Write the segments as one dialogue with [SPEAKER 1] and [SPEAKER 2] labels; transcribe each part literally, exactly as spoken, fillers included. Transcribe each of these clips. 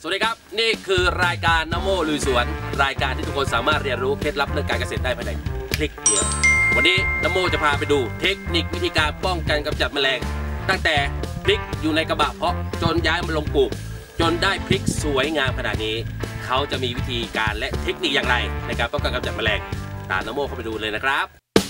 [SPEAKER 1] สวัสดีครับนี่คือรายการนโมลุยสวนรายการที่ทุกคนสามารถเรียนรู้เคล็ดลับเรื่องการเกษตรได้ภายในคลิกเดียววันนี้นโมจะพาไปดูเทคนิควิธีการป้องกันกำจัดแมลงตั้งแต่พริกอยู่ในกระบะเพาะจนย้ายมาลงปลูกจนได้พริกสวยงามขนาดนี้เขาจะมีวิธีการและเทคนิคอย่างไรในการป้องกันกำจัดแมลงตามนโมเข้าไปดูเลยนะครับ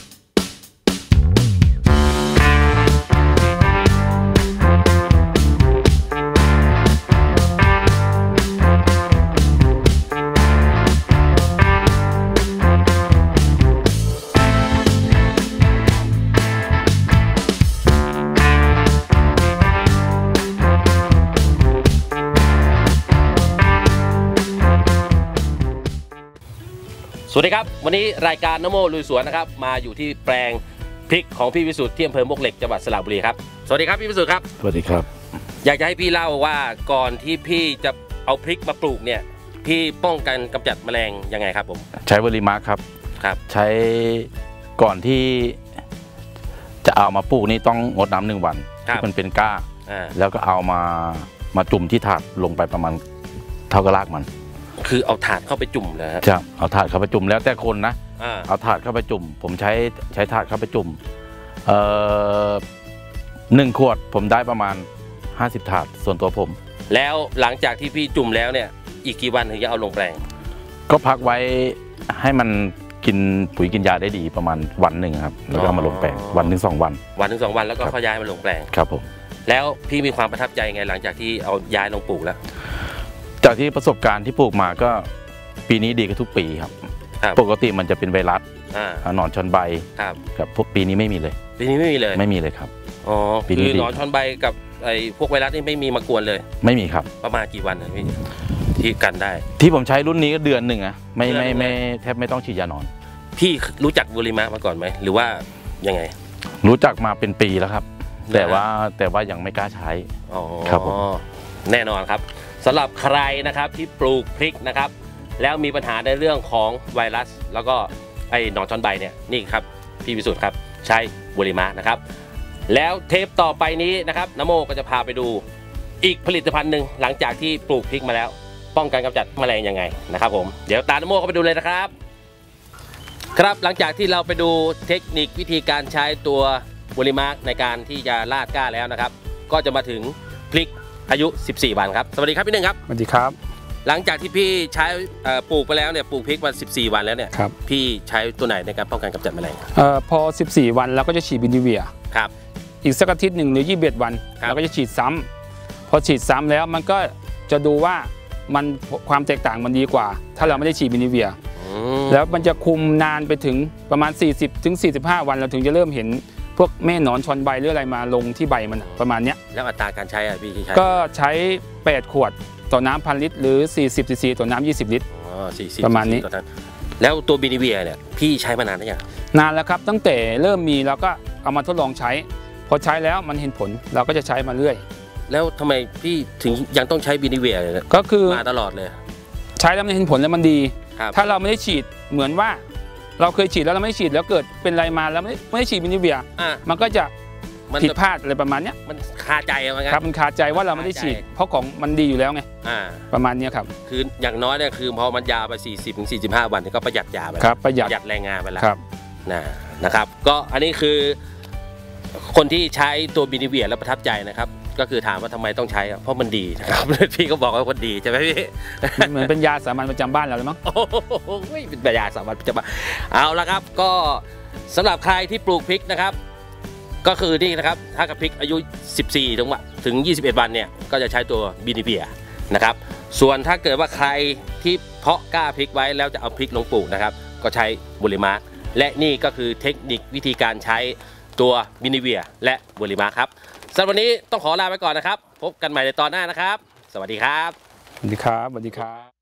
[SPEAKER 1] สวัสดีครับวันนี้รายการนโมลุยสวนนะครับมาอยู่ที่แปลงพริกของพี่วิสุทธิ์ที่อำเภอมวกเหล็กจังหวัดสระบุรีครับสวัสดีครับพี่วิสุทธิ์ครับ
[SPEAKER 2] สวัสดีครับ
[SPEAKER 1] อยากจะให้พี่เล่าว่าก่อนที่พี่จะเอาพริกมาปลูกเนี่ยพี่ป้องกันกำจัดแมลงยังไงครับผม
[SPEAKER 2] ใช้เวอร์มาร์คครับ
[SPEAKER 1] ครับ
[SPEAKER 2] ใช้ก่อนที่จะเอามาปลูกนี่ต้องงดน้ำหนึ่งวันที่มันเป็นก้าแล้วก็เอามามาจุ่มที่ถาดลงไปประมาณเท่ากระลากมัน
[SPEAKER 1] คือเอาถาดเข้าไปจุ่มเลย
[SPEAKER 2] ครับเอาถาดเข้าไปจุ่มแล้วแต่คนนะเอาถาดเข้าไปจุ่มผมใช้ใช้ถาดเข้าไปจุ่มเอ่อหนึ่งขวดผมได้ประมาณห้าสิบถาดส่วนตัวผม
[SPEAKER 1] แล้วหลังจากที่พี่จุ่มแล้วเนี่ยอีกกี่วันถึงจะเอาลงแปลง
[SPEAKER 2] ก็พักไว้ให้มันกินปุ๋ยกินยาได้ดีประมาณวันหนึ่งครับแล้วก็มาลงแปลงวันถึงสองวัน
[SPEAKER 1] วันถึงสองวันแล้วก็เขาย้ายมาลงแปลง
[SPEAKER 2] ครับผม
[SPEAKER 1] แล้วพี่มีความประทับใจไงหลังจากที่เอาย้ายลงปลูกแล้ว
[SPEAKER 2] จากที่ประสบการณ์ที่ปลูกมาก็ปีนี้ดีกว่าทุกปีครับปกติมันจะเป็นไวรัสหนอนชนใบกับพวกปีนี้ไม่มีเลย
[SPEAKER 1] ปีนี้ไม่มีเลย
[SPEAKER 2] ไม่มีเลยครับ
[SPEAKER 1] อ๋อคือหนอนชนใบกับไอ้พวกไวรัสนี่ไม่มีมากวนเลย
[SPEAKER 2] ไม่มีครับ
[SPEAKER 1] ประมาณกี่วันนะพี่ที่กันได้
[SPEAKER 2] ที่ผมใช้รุ่นนี้ก็เดือนหนึ่งอะไม่ไม่ไม่แทบไม่ต้องฉีดยาหนอน
[SPEAKER 1] พี่รู้จักบูริมะมาก่อนไหมหรือว่ายังไง
[SPEAKER 2] รู้จักมาเป็นปีแล้วครับแต่ว่าแต่ว่ายังไม่กล้าใช้
[SPEAKER 1] อ๋อ
[SPEAKER 2] ครับผม
[SPEAKER 1] แน่นอนครับสำหรับใครนะครับที่ปลูกพริกนะครับแล้วมีปัญหาในเรื่องของไวรัสแล้วก็ไอ้หนอนชอนใบเนี่ยนี่ครับพี่วิสุทธิ์ครับใช้บูริมะนะครับแล้วเทปต่อไปนี้นะครับนโมก็จะพาไปดูอีกผลิตภัณฑ์หนึ่งหลังจากที่ปลูกพริกมาแล้วป้องกันกำจัดแมลงยังไงนะครับผมเดี๋ยวตามนโมเข้าไปดูเลยนะครับครับหลังจากที่เราไปดูเทคนิควิธีการใช้ตัวบูริมะในการที่จะลาดก้าแล้วนะครับก็จะมาถึงพริกอายุสิบสี่วันครับสวัสดีครับพี่หนึ่งครับ
[SPEAKER 2] สวัสดีครับ
[SPEAKER 1] หลังจากที่พี่ใช้ปลูกไปแล้วเนี่ยปลูกพริกมาสิบสี่วันแล้วเนี่ยพี่ใช้ตัวไหนในการป้องกันกำจัดแมลง
[SPEAKER 3] เอ่อพอสิบสี่วันเราก็จะฉีดบินิเวีย
[SPEAKER 1] ครับ
[SPEAKER 3] อีกสักอาทิตย์หนึ่งหรือยี่สิบเอ็ดวันเราก็จะฉีดซ้ำพอฉีดซ้ำแล้วมันก็จะดูว่ามันความแตกต่างมันดีกว่าถ้าเราไม่ได้ฉีดบินิเวียแล้วมันจะคุมนานไปถึงประมาณสี่สิบถึงสี่สิบห้าวันเราถึงจะเริ่มเห็นพวกแม่หนอนชอนใบหรืออะไรมาลงที่ใบมันประมาณนี้
[SPEAKER 1] แล้วอัตราการใช้อะพี่ใช้
[SPEAKER 3] ก็ใช้แปดขวดต่อน้ำพันลิตรหรือสี่สิบซีซีต่อน้ำยี่สิบลิตร
[SPEAKER 1] อ๋อสี่สิบ
[SPEAKER 3] ประมาณนี้
[SPEAKER 1] แล้วตัวบินิเวียเนี่ยพี่ใช้มานานหรือยัง
[SPEAKER 3] นานแล้วครับตั้งแต่เริ่มมีเราก็เอามาทดลองใช้พอใช้แล้วมันเห็นผลเราก็จะใช้มาเรื่อย
[SPEAKER 1] แล้วทำไมพี่ถึงยังต้องใช้บินิเวียเลย
[SPEAKER 3] ก็คือ
[SPEAKER 1] มาตลอดเลย
[SPEAKER 3] ใช้แล้วมันเห็นผลแล้วมันดีถ้าเราไม่ได้ฉีดเหมือนว่าเราเคยฉีดแล้วเราไม่ฉีดแล้วเกิดเป็นไรมาแล้วไม่ไม่ได้ฉีดบินิเวียมันก็จะผิดพลาดอะไรประมาณนี้
[SPEAKER 1] มันคาใจ
[SPEAKER 3] ครับมันคาใจว่าเราไม่ได้ฉีดเพราะของมันดีอยู่แล้วไงประมาณนี้ครับ
[SPEAKER 1] คืออย่างน้อยเนี่ยคือพอมันยาวไปสี่สิบถึงสี่สิบห้าวันก็ประหยัดยาไป
[SPEAKER 3] ครับประหยัด
[SPEAKER 1] ประหยัดแรงงานไปแล้ว
[SPEAKER 3] ครับ
[SPEAKER 1] นะนะครับก็อันนี้คือคนที่ใช้ตัวบินิเวียแล้วประทับใจนะครับก็คือถามว่าทำไมต้องใช้เพราะมันดีนะครับพี่ก็บอกว่ามันดีใช่ไหมพี่
[SPEAKER 3] เหมือนเป็นยาสามัญประจำบ้านเราเลยมั้ง
[SPEAKER 1] โอ้ยเป็นยาสามัญประจำบ้านเอาละครับก็สำหรับใครที่ปลูกพริกนะครับก็คือนี่นะครับถ้ากับพริกอายุสิบสี่ถึงถึงยี่สิบเอ็ดวันเนี่ยก็จะใช้ตัวบินิเวียนะครับส่วนถ้าเกิดว่าใครที่เพาะกล้าพริกไว้แล้วจะเอาพริกลงปลูกนะครับก็ใช้บูริมะและนี่ก็คือเทคนิควิธีการใช้ตัวบินิเวียและบูริมะครับสำหรับวันนี้ต้องขอลาไปก่อนนะครับพบกันใหม่ในตอนหน้านะครับสวัสดีครับ
[SPEAKER 3] สวัสดีครับสวัสดีครับ